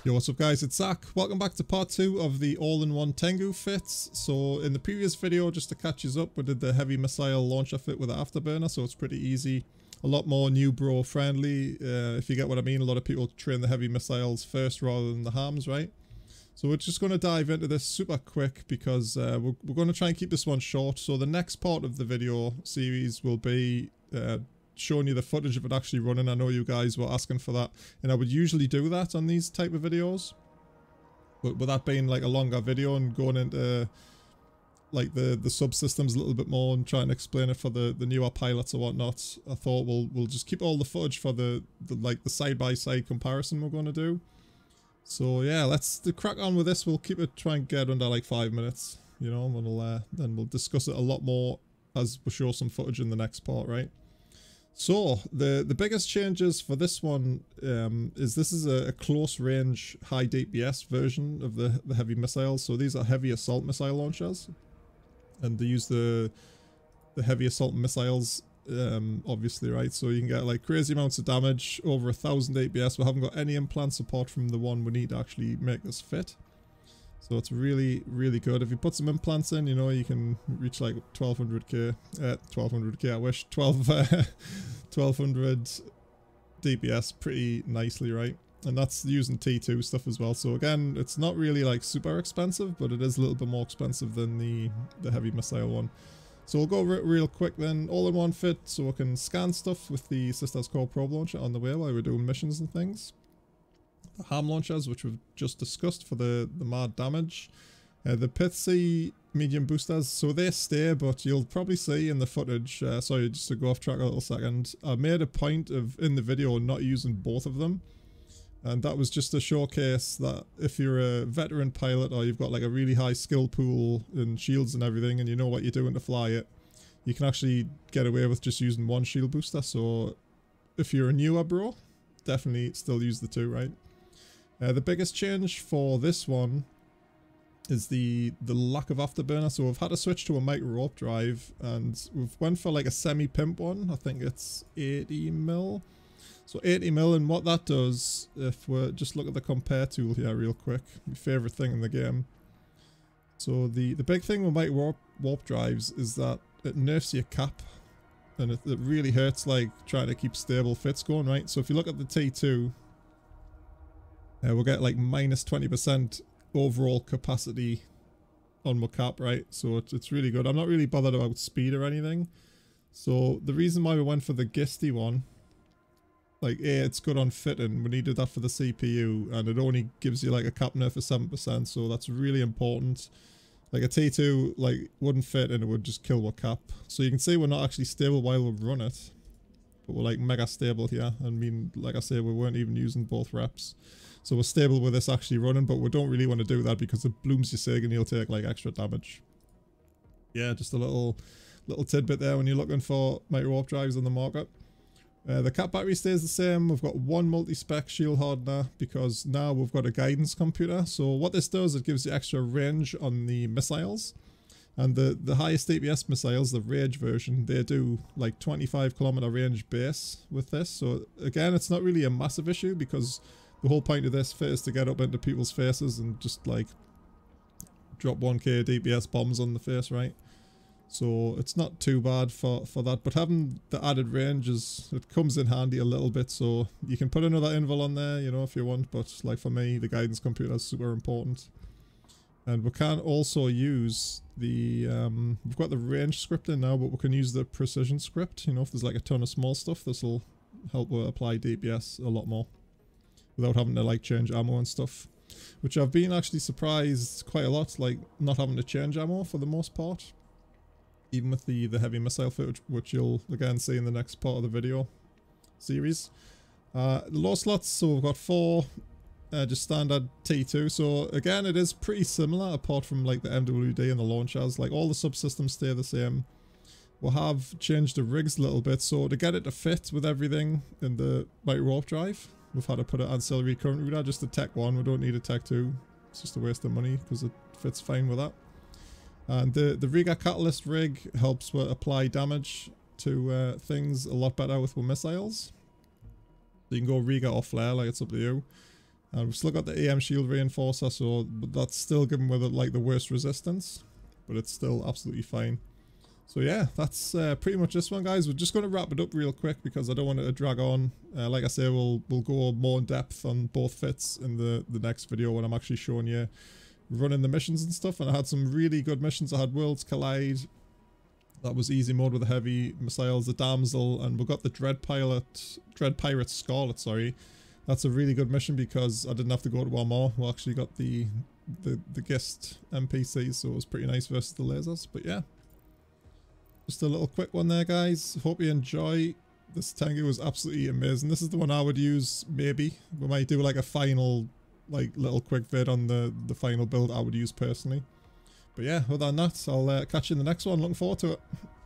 Yo, what's up guys, it's Zach. Welcome back to part 2 of the all-in-one Tengu fits. So in the previous video, just to catch you up, we did the heavy missile launcher fit with the afterburner, so it's pretty easy. A lot more new bro friendly, if you get what I mean. A lot of people train the heavy missiles first rather than the hams, right? So we're just going to dive into this super quick because we're going to try and keep this one short. So the next part of the video series will be showing you the footage of it actually running. I know you guys were asking for that, and I would usually do that on these type of videos, but with that being like a longer video and going into like the subsystems a little bit more and trying to explain it for the newer pilots or whatnot, I thought we'll just keep all the footage for the side-by-side comparison we're going to do. So yeah, let's crack on with this. We'll keep it, try and get under like 5 minutes, you know, and then we'll discuss it a lot more as we show some footage in the next part, right? So the biggest changes for this one is this is a close range high DPS version of the heavy missiles. So these are heavy assault missile launchers, and they use the heavy assault missiles obviously, right? So you can get like crazy amounts of damage, over 1000 DPS. We haven't got any implants apart from the one we need to actually make this fit. So it's really, really good. If you put some implants in, you know, you can reach like 1200k, 1200k I wish, 1200 DPS pretty nicely, right? And that's using T2 stuff as well. So again, it's not really like super expensive, but it is a little bit more expensive than the heavy missile one. So we'll go real quick then, all-in-one fit, so we can scan stuff with the Sisters Core Probe launcher on the way while we're doing missions and things. The ham launchers, which we've just discussed for the mad damage. The Pithsy medium boosters, so they stay, but you'll probably see in the footage, sorry, just to go off track a little second, I made a point of, in the video, not using both of them. And that was just to showcase that if you're a veteran pilot or you've got like a really high skill pool in shields and everything and you know what you're doing to fly it, you can actually get away with just using one shield booster. So if you're a newer bro, definitely still use the two, right? The biggest change for this one is the lack of afterburner. So we've had to switch to a micro warp drive, and we've went for like a semi-pimp one. I think it's 80mm. So 80mm, and what that does, if we just look at the compare tool here real quick, my favourite thing in the game. So the big thing with micro warp drives is that it nerfs your cap, and it really hurts like trying to keep stable fits going, right? So if you look at the T2, we'll get like minus 20% overall capacity on my cap, right? So it's really good. I'm not really bothered about speed or anything. So the reason why we went for the Gisty one, like it's good on fitting. We needed that for the CPU, and it only gives you like a cap nerf of 7%, so that's really important. Like a T2 like wouldn't fit and it would just kill our cap. So you can see we're not actually stable while we run it, but we're like mega stable here. I mean, like I say, we weren't even using both reps. So we're stable with this actually running, but we don't really want to do that because it blooms your sig and you'll take like extra damage. Yeah, just a little tidbit there when you're looking for micro warp drives on the market. The cap battery stays the same. We've got one multi-spec shield hardener because now we've got a guidance computer. So what this does, it gives you extra range on the missiles. And the highest DPS missiles, the Rage version, they do like 25km range base with this. So again, it's not really a massive issue because the whole point of this fit is to get up into people's faces and just like drop 1k DPS bombs on the face, right? So it's not too bad for that, but having the added range it comes in handy a little bit. So you can put another invul on there, you know, if you want, but like for me, the guidance computer is super important. And we can also use the, we've got the range scripting now, but we can use the precision script. You know, if there's like a ton of small stuff, this will help apply DPS a lot more without having to like change ammo and stuff. Which I've been actually surprised quite a lot, like not having to change ammo for the most part. Even with the heavy missile fit, which you'll again see in the next part of the video series. The low slots, so we've got 4 just standard T2. So again, it is pretty similar apart from like the MWD and the launchers. Like all the subsystems stay the same. We'll have changed the rigs a little bit. So to get it to fit with everything in the micro warp drive, we've had to put an ancillary current router, just a Tech 1. We don't need a Tech 2. It's just a waste of money because it fits fine with that. And the Riga Catalyst rig helps apply damage to things a lot better with missiles. So you can go Riga or Flare, like it's up to you. And we've still got the AM shield reinforcer, so that's still given with it like the worst resistance, but it's still absolutely fine. So yeah, that's pretty much this one, guys. We're just going to wrap it up real quick because I don't want it to drag on. Like I say, we'll go more in depth on both fits in the next video when I'm actually showing you running the missions and stuff. And I had some really good missions. I had Worlds Collide. That was easy mode with the heavy missiles, the Damsel, and we've got the Dread Pirate Scarlet, sorry. That's a really good mission because I didn't have to go to Armor. We actually got the Gist NPCs, so it was pretty nice versus the lasers. But yeah, just a little quick one there, guys. Hope you enjoy. This Tengu was absolutely amazing. This is the one I would use, maybe. We might do like a final, like little quick vid on the final build I would use personally. But yeah, other than that, I'll catch you in the next one. Looking forward to it.